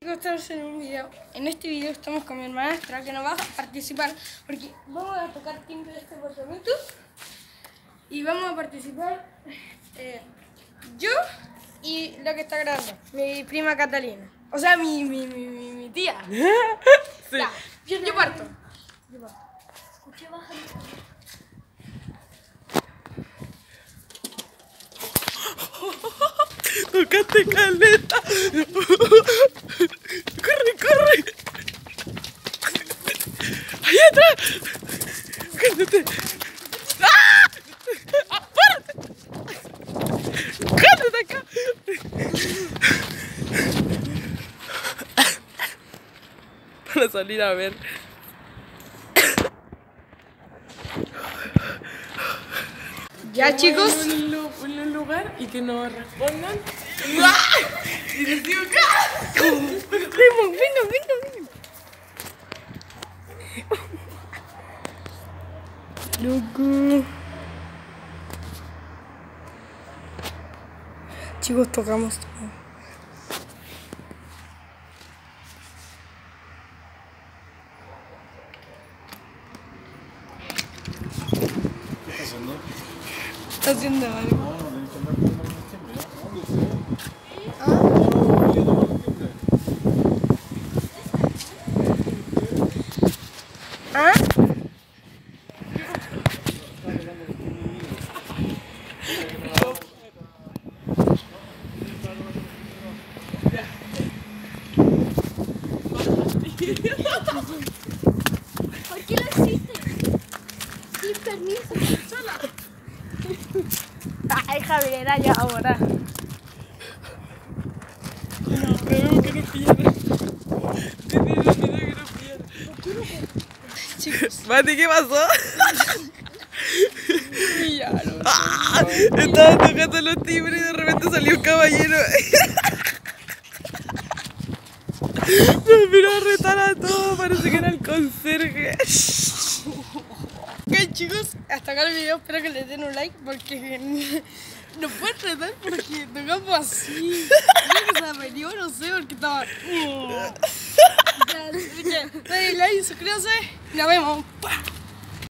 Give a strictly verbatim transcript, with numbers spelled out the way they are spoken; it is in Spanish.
Estamos en un video. En este video estamos con mi hermanastra que nos va a participar porque vamos a tocar timbre de este apartamento y vamos a participar eh, yo y la que está grabando, mi prima Catalina. O sea, mi, mi, mi, mi, mi tía. Sí. Ya, yo, yo parto. Yo parto. Escuché baja. Tocaste caleta. Corre, corre. Ahí atrás. Cállate. ¡Ah! ¡Apárate! ¡Cállate acá! Para salir a ver. Ya, chicos. En un lugar y que nos respondan. Y les digo que. Venga, venga, venga, venga. Loco. Chicos, tocamos. ¿Qué está haciendo? Está haciendo algo. No, no tenés que andar con el timbre, ¿ya? ¿Dónde se ve? ¿Ah? ¿Por qué lo hiciste? Sin permiso. Sola. Ay, Javier, ya ahora. No, creo que no pierda. Tiene la vida que no pierda. Chicos, Mati, ¿qué pasó? pillaron. ¡Ah! Estaba tocando los timbres y de repente salió un caballero. Nos vino a retar a todos, parece que era el conserje. Ok, chicos, hasta acá el video. Espero que les den un like porque nos pueden retar porque tocamos así. Creo que se aprendió, no sé, porque estaba. Ya, ya, denle like, suscríbanse. Nos vemos.